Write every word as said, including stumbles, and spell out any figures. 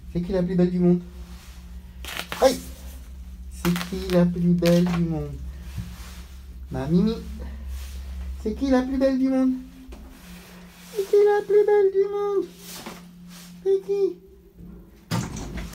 C'est qui la plus belle du monde? Aïe! C'est qui la plus belle du monde? Ma Mimi. C'est qui la plus belle du monde? C'est qui la plus belle du monde? C'est qui?